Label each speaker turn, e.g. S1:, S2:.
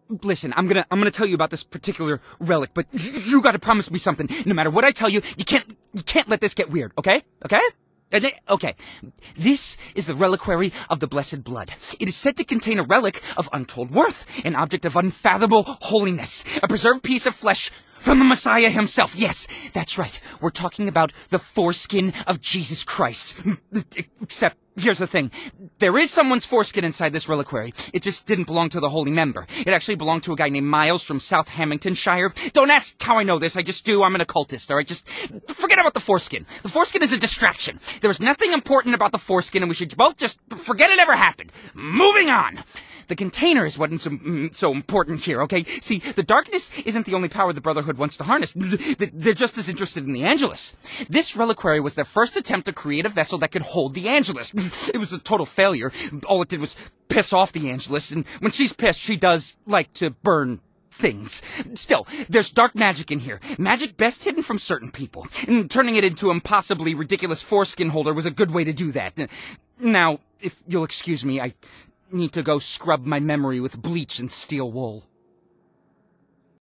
S1: Listen, I'm gonna tell you about this particular relic, but you gotta promise me something. No matter what I tell you, you can't let this get weird, okay? Okay? Okay. This is the reliquary of the Blessed Blood. It is said to contain a relic of untold worth, an object of unfathomable holiness, a preserved piece of flesh from the Messiah himself. Yes, that's right. We're talking about the foreskin of Jesus Christ. Except, here's the thing. There is someone's foreskin inside this reliquary. It just didn't belong to the holy member. It actually belonged to a guy named Miles from South Hamiltonshire. Don't ask how I know this. I just do. I'm an occultist, alright? Just forget about the foreskin. The foreskin is a distraction. There was nothing important about the foreskin, and we should both just forget it ever happened. Moving on. The container is what is so important here, okay? See, the darkness isn't the only power the Brotherhood wants to harness. They're just as interested in the Angelus. This reliquary was their first attempt to create a vessel that could hold the Angelus. It was a total failure. All it did was piss off the Angelus, and when she's pissed, she does like to burn things. Still, there's dark magic in here. Magic best hidden from certain people. And turning it into an impossibly ridiculous foreskin holder was a good way to do that. Now, if you'll excuse me, I need to go scrub my memory with bleach and steel wool.